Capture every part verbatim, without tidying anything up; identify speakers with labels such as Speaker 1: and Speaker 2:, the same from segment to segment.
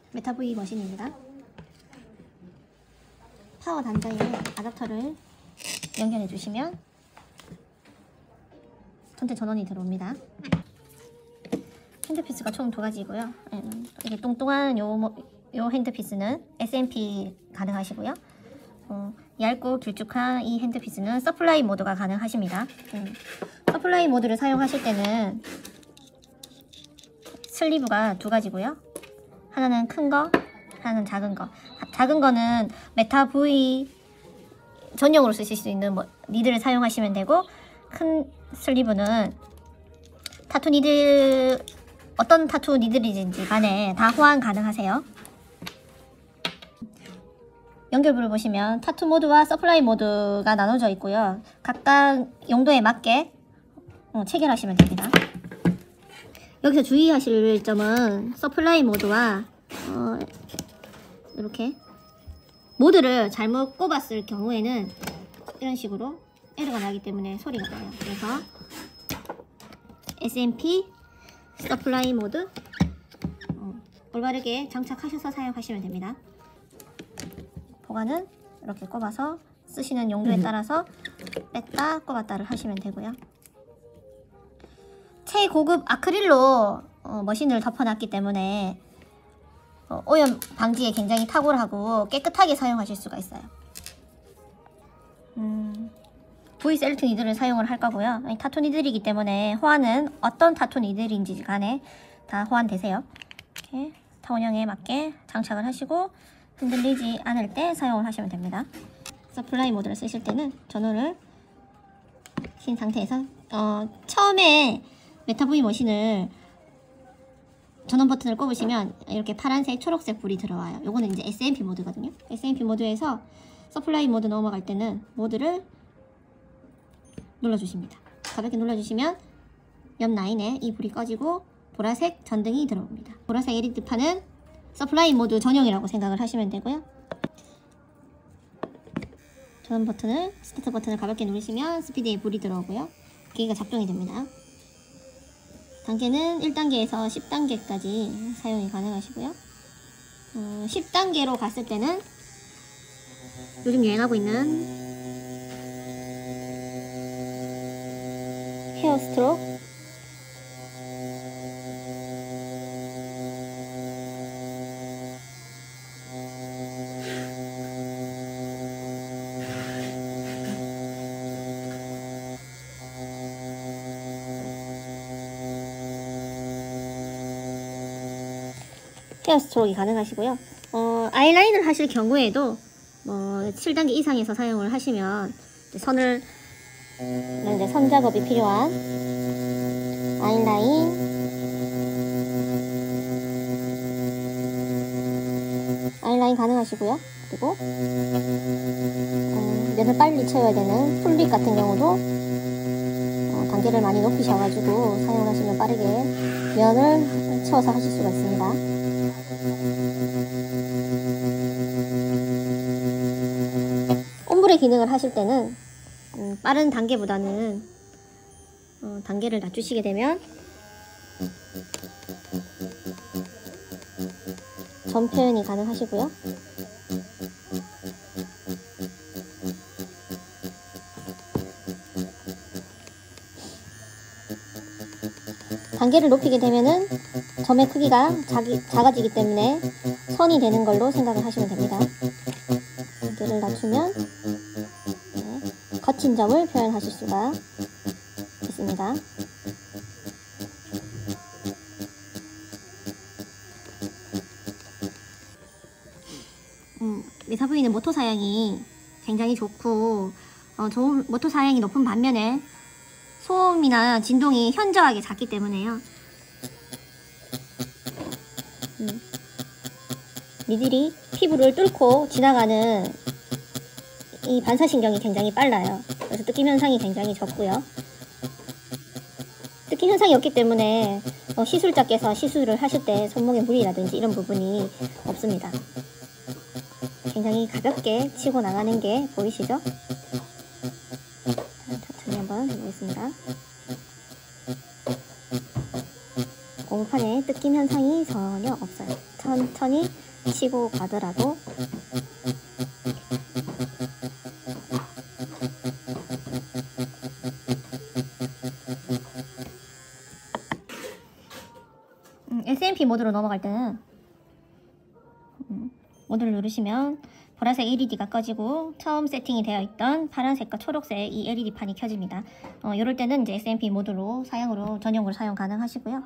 Speaker 1: 메타브이 머신입니다. 파워 단자에 아답터를 연결해 주시면 전체 전원이 들어옵니다. 핸드피스가 총 두 가지고요. 이게 뚱뚱한 요, 요 핸드피스는 에스엠피 가능하시고요. 어, 얇고 길쭉한 이 핸드피스는 서플라이 모드가 가능하십니다. 음, 서플라이 모드를 사용하실 때는 슬리브가 두 가지고요. 하나는 큰 거, 하나는 작은 거. 작은 거는 메타브이 전용으로 쓰실 수 있는 뭐, 니드를 사용하시면 되고, 큰 슬리브는 타투 니드, 어떤 타투 니들이든지 간에 다 호환 가능하세요. 연결부를 보시면 타투 모드와 서플라이 모드가 나눠져 있고요. 각각 용도에 맞게 어, 체결하시면 됩니다. 여기서 주의하실 점은 서플라이 모드와 어, 이렇게 모드를 잘못 꼽았을 경우에는 이런 식으로 에러가 나기 때문에 소리가 나요. 그래서 에스엠피 서플라이 모드 어, 올바르게 장착하셔서 사용하시면 됩니다. 보관은 이렇게 꼽아서 쓰시는 용도에 따라서 뺐다 꼽았다를 하시면 되고요. 최고급 아크릴로 어, 머신을 덮어놨기 때문에 어, 오염 방지에 굉장히 탁월하고 깨끗하게 사용하실 수가 있어요. 음, 브이 셀렉트 니들을 사용을 할 거고요. 타투 니들이기 때문에 호환은 어떤 타투 니들인지 간에 다 호환되세요. 이렇게 타원형에 맞게 장착을 하시고 흔들리지 않을 때 사용을 하시면 됩니다. 서플라이 모드를 쓰실 때는 전원을 킨 상태에서 어, 처음에 메타브이 머신을 전원 버튼을 꼽으시면 이렇게 파란색, 초록색 불이 들어와요. 요거는 이제 에스엠피 모드거든요. 에스엠피 모드에서 서플라이 모드 넘어갈 때는 모드를 눌러주십니다. 가볍게 눌러주시면 옆 라인에 이 불이 꺼지고 보라색 전등이 들어옵니다. 보라색 엘이디판은 서플라이 모드 전용이라고 생각을 하시면 되고요. 전원 버튼을, 스타트 버튼을 가볍게 누르시면 스피드에 불이 들어오고요. 기기가 작동이 됩니다. 단계는 일 단계에서 십 단계까지 사용이 가능하시고요. 어, 십 단계로 갔을 때는 요즘 유행하고 있는 헤어 스트로크 헤어 스트로크가 가능하시고요. 어, 아이라인을 하실 경우에도 뭐 칠 단계 이상에서 사용을 하시면 이제 선을 이제 선 작업이 필요한 아이라인 아이라인 가능하시고요. 그리고 어, 면을 빨리 채워야 되는 풀립 같은 경우도 어, 단계를 많이 높이셔가지고 사용을 하시면 빠르게 면을 채워서 하실 수가 있습니다. 옴브레 기능을 하실 때는 음, 빠른 단계보다는 어, 단계를 낮추시게 되면 점 표현이 가능하시고요. 단계를 높이게 되면은 점의 크기가 작이, 작아지기 때문에 선이 되는 걸로 생각을 하시면 됩니다. 단계를 낮추면 네, 거친 점을 표현하실 수가 있습니다. 음, 메타브이는 모터 사양이 굉장히 좋고 어, 좋은 모터 사양이 높은 반면에 소음이나 진동이 현저하게 작기 때문에요. 음, 니들이 피부를 뚫고 지나가는 이 반사신경이 굉장히 빨라요. 그래서 뜯김 현상이 굉장히 적고요. 뜯김 현상이 없기 때문에 어, 시술자께서 시술을 하실 때 손목에 무리라든지 이런 부분이 없습니다. 굉장히 가볍게 치고 나가는 게 보이시죠? 천천히 한번 해보겠습니다. 고무판에 뜯김 현상이 전혀 없어요. 천천히 치고 가더라도 음, 에스엠피 모드로 넘어갈 때는 음, 모드를 누르시면 보라색 엘이디가 꺼지고 처음 세팅이 되어 있던 파란색과 초록색 이 엘이디판이 켜집니다. 어, 이럴 때는 이제 에스엠피 모드로 사양으로 전용으로 사용 가능하시고요.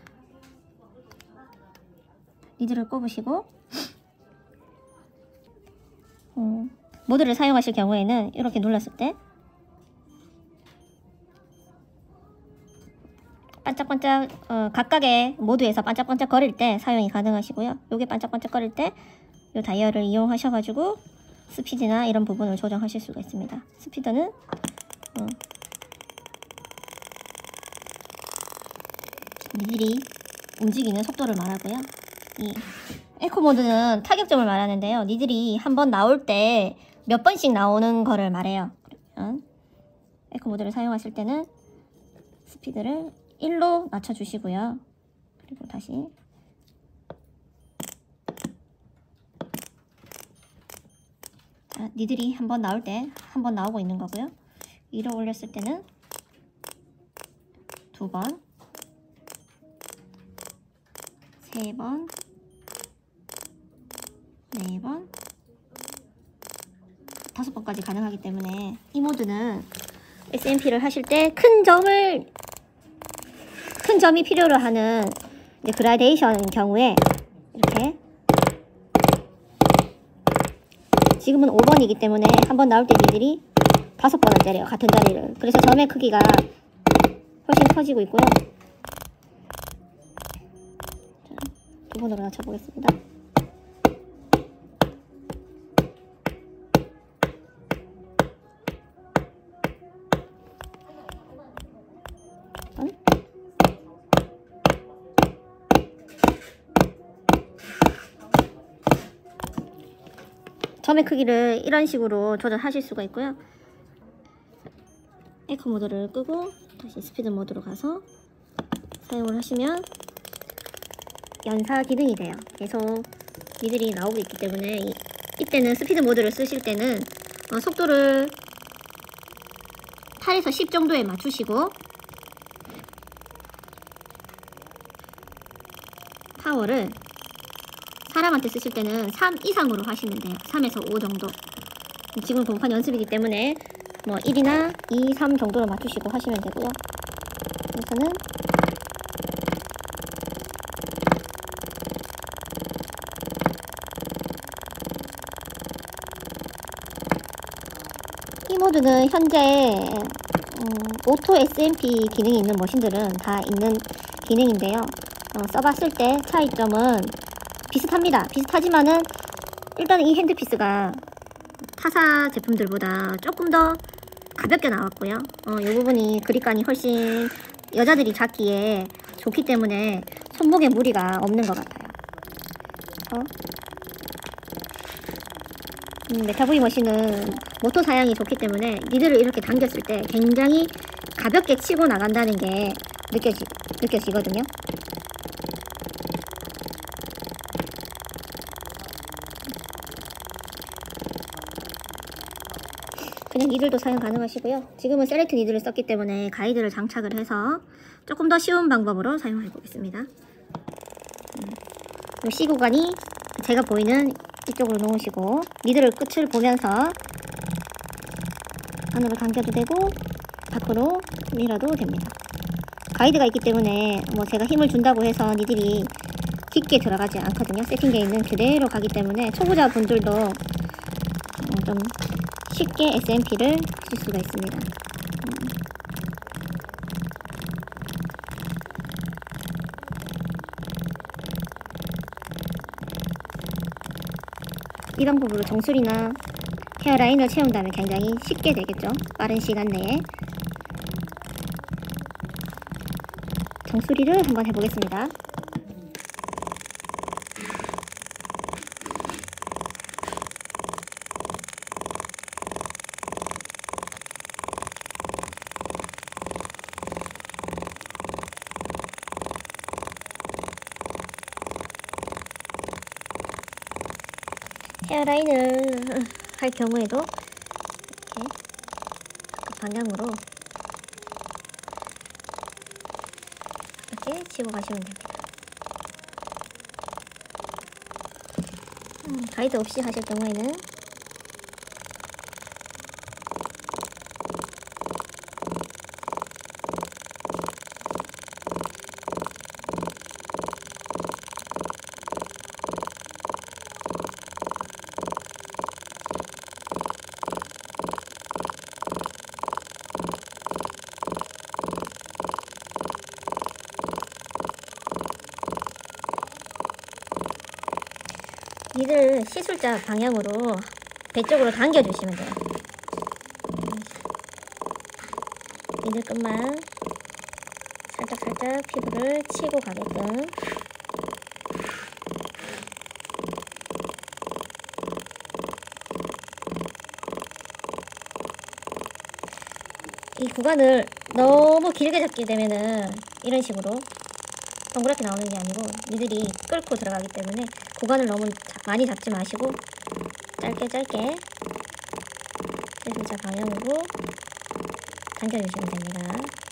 Speaker 1: 니들을 꼽으시고 어, 모드를 사용하실 경우에는 이렇게 눌렀을 때 반짝반짝 어, 각각의 모드에서 반짝반짝 거릴 때 사용이 가능하시고요. 요게 반짝반짝 거릴 때 요 다이얼을 이용하셔가지고 스피드나 이런 부분을 조정하실 수가 있습니다. 스피드는 어, 니들이 움직이는 속도를 말하고요. 이 에코 모드는 타격점을 말하는데요. 니들이 한번 나올 때 몇 번씩 나오는 거를 말해요. 그러면 에코 모드를 사용하실 때는 스피드를 일로 낮춰주시고요. 그리고 다시 자, 니들이 한번 나올 때 한 번 나오고 있는 거고요. 위로 올렸을 때는 두 번, 세 번, 네 번, 다섯 번까지 가능하기 때문에 이 모드는 에스엠피를 하실 때 큰 점을 큰 점이 필요로 하는 이제 그라데이션 경우에 이렇게 지금은 오 번이기 때문에 한번 나올 때 니들이 다섯 번을 때려요. 같은 자리를. 그래서 점의 크기가 훨씬 커지고 있고요. 자, 두 번으로 낮춰보겠습니다. 점의 크기를 이런 식으로 조절하실 수가 있고요. 에코 모드를 끄고 다시 스피드 모드로 가서 사용을 하시면 연사 기능이 돼요. 계속 니들이 나오고 있기 때문에 이, 이때는 스피드 모드를 쓰실 때는 어, 속도를 팔에서 십 정도에 맞추시고 파워를 사람한테 쓰실 때는 삼 이상으로 하시면 돼요. 삼에서 오 정도. 지금 공판 연습이기 때문에 뭐 일이나 이, 삼 정도로 맞추시고 하시면 되고요. 그래서는 이 모드는 현재 음, 오토 에스엠피 기능이 있는 머신들은 다 있는 기능인데요. 어, 써봤을 때 차이점은 비슷합니다. 비슷하지만은 일단은 이 핸드피스가 타사 제품들보다 조금 더 가볍게 나왔고요. 어, 이 부분이 그립감이 훨씬 여자들이 잡기에 좋기 때문에 손목에 무리가 없는 것 같아요. 어? 음, 메타보이 머신은 모터 사양이 좋기 때문에 니들을 이렇게 당겼을 때 굉장히 가볍게 치고 나간다는 게 느껴지, 느껴지거든요. 그냥 니들도 사용 가능하시고요. 지금은 셀렉트 니들을 썼기 때문에 가이드를 장착을 해서 조금 더 쉬운 방법으로 사용해 보겠습니다. 음, C 구간이 제가 보이는 이쪽으로 놓으시고 니들을 끝을 보면서 안으로 당겨도 되고 밖으로 밀어도 됩니다. 가이드가 있기 때문에 뭐 제가 힘을 준다고 해서 니들이 깊게 들어가지 않거든요. 세팅되어 있는 그대로 가기 때문에 초보자분들도 어, 좀 쉽게 에스엠피를 하실 수가 있습니다. 음. 이 방법으로 정수리나 헤어라인을 채운다면 굉장히 쉽게 되겠죠. 빠른 시간 내에. 정수리를 한번 해보겠습니다. 헤어라인을 할 경우에도 이렇게 그 방향으로 이렇게 치고 가시면 됩니다. 음, 가이드 없이 하실 경우에는 니들 시술자 방향으로 배 쪽으로 당겨주시면 돼요. 니들 끝만 살짝살짝 피부를 치고 가게끔. 이 구간을 너무 길게 잡게 되면은 이런 식으로 동그랗게 나오는 게 아니고 니들이 끌고 들어가기 때문에 구간을 너무 자, 많이 잡지 마시고 짧게 짧게 시술자 방향으로 당겨주시면 됩니다.